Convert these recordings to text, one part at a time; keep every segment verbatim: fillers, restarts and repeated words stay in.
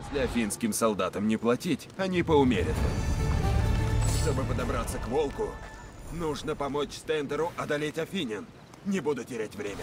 Если афинским солдатам не платить, они поумерят. Чтобы подобраться к Волку, нужно помочь Стентеру одолеть афинян. Не буду терять время.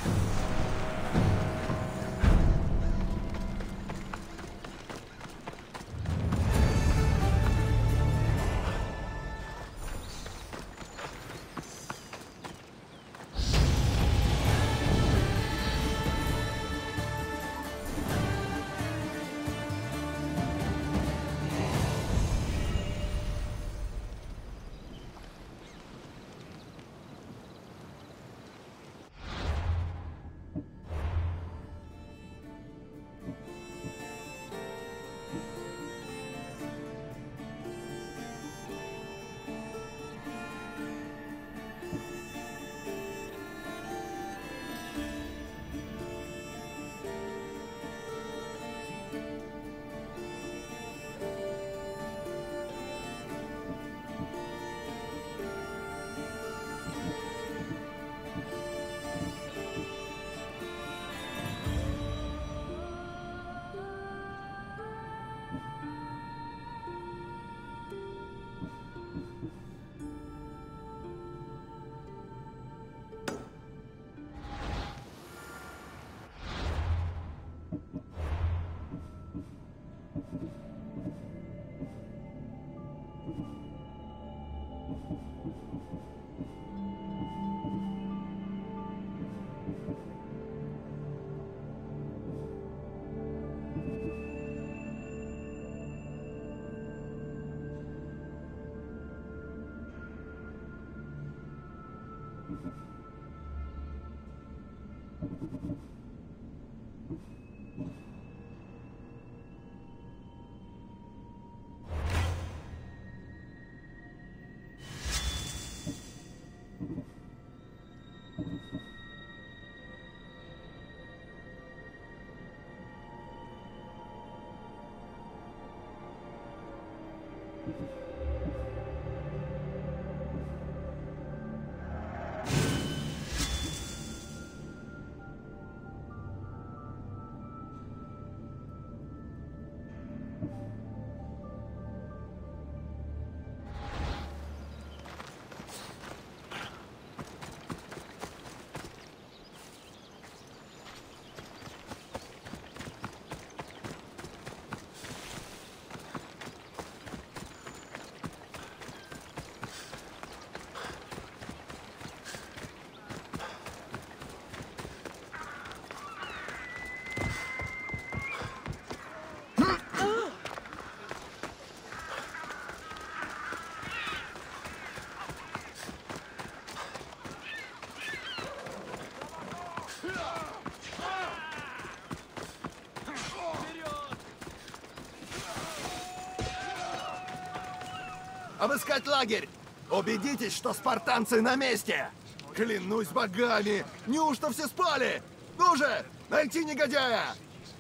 Обыскать лагерь! Убедитесь, что спартанцы на месте! Клянусь богами! Неужто все спали? Ну же! Найти негодяя!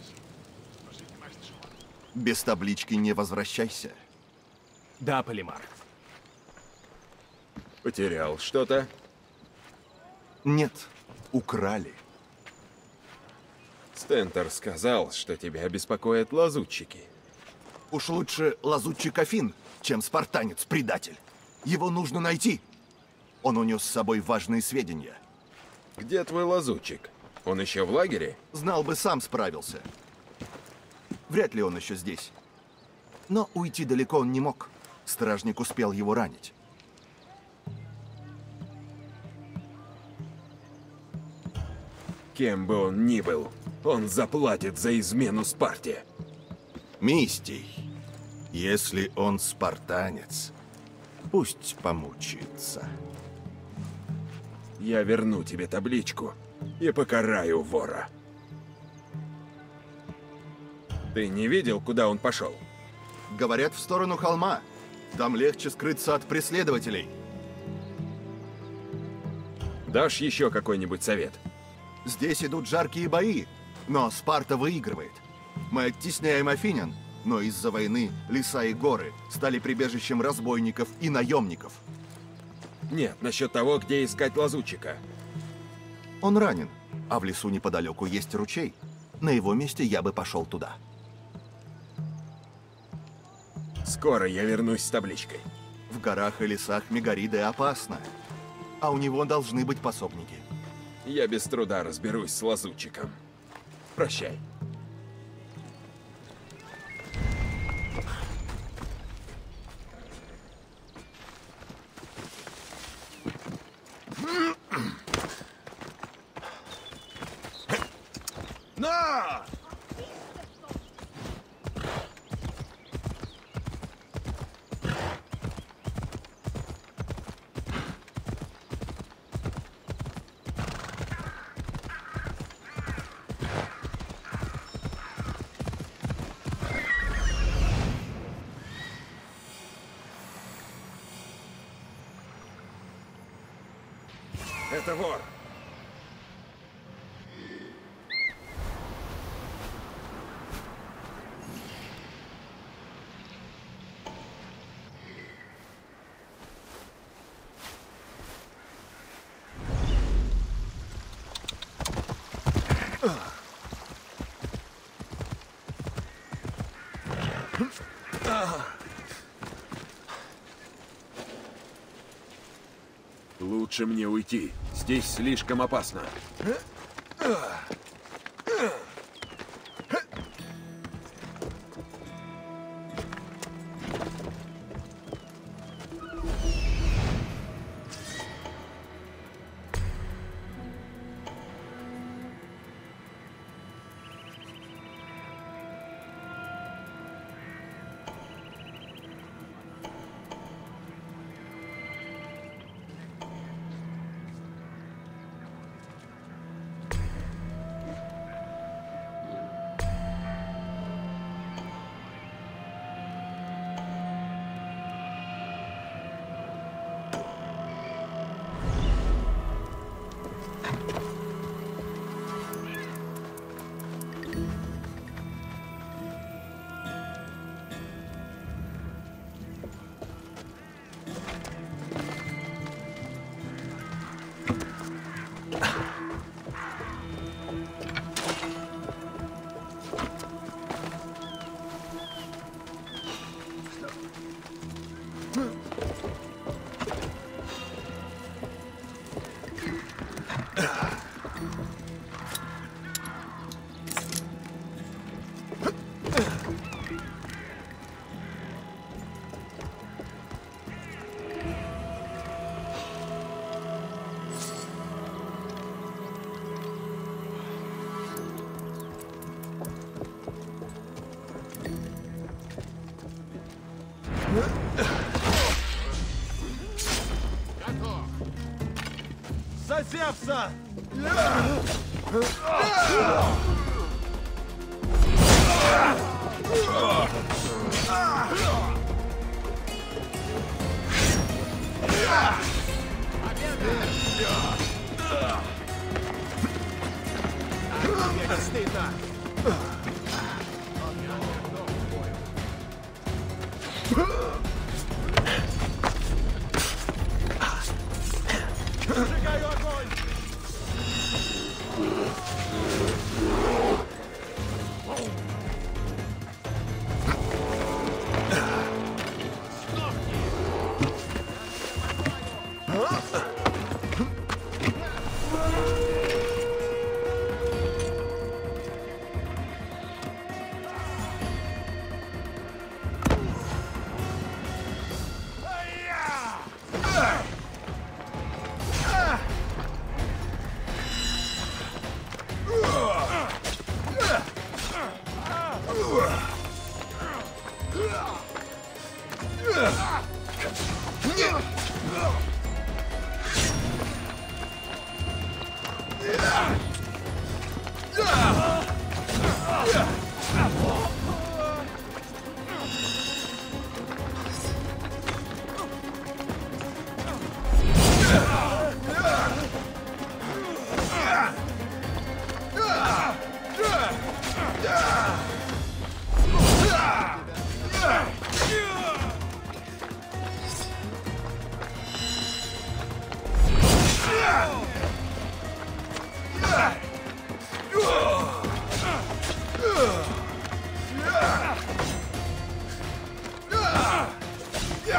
Без таблички не возвращайся. Да, Полимар. Потерял что-то? Нет, украли. Стентер сказал, что тебя беспокоят лазутчики. Уж лучше лазутчик Афин, чем спартанец-предатель. Его нужно найти. Он унес с собой важные сведения. Где твой лазутчик? Он еще в лагере? Знал бы, сам справился. Вряд ли он еще здесь. Но уйти далеко он не мог. Стражник успел его ранить. Кем бы он ни был, он заплатит за измену Спарте. Мистий, если он спартанец, пусть помучается. Я верну тебе табличку и покараю вора. Ты не видел, куда он пошел? Говорят, в сторону холма. Там легче скрыться от преследователей. Дашь еще какой-нибудь совет? Здесь идут жаркие бои, но Спарта выигрывает. Мы оттесняем афинян, но из-за войны леса и горы стали прибежищем разбойников и наемников. Нет, насчет того, где искать лазутчика. Он ранен, а в лесу неподалеку есть ручей. На его месте я бы пошел туда. Скоро я вернусь с табличкой. В горах и лесах Мегариды опасно. А у него должны быть пособники. Я без труда разберусь с лазутчиком. Прощай. На! Это вор. Лучше мне уйти. Здесь слишком опасно. За Зевса! Это стыдно! Сжигаю огонь!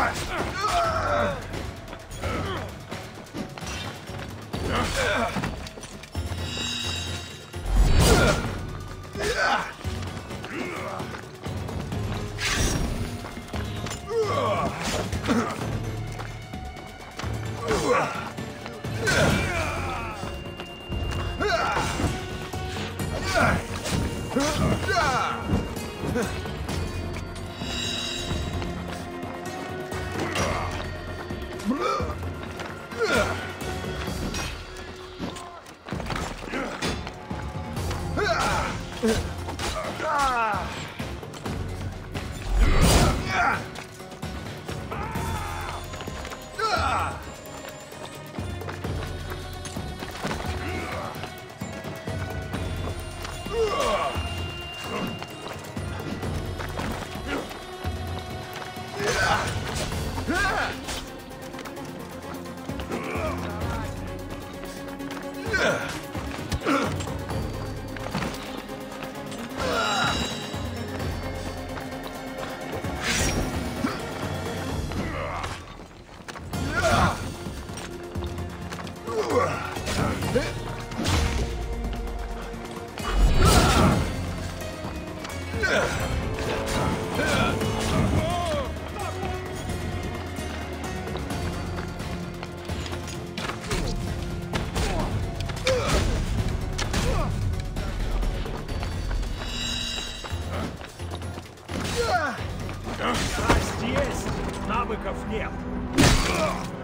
Страсть есть, навыков нет.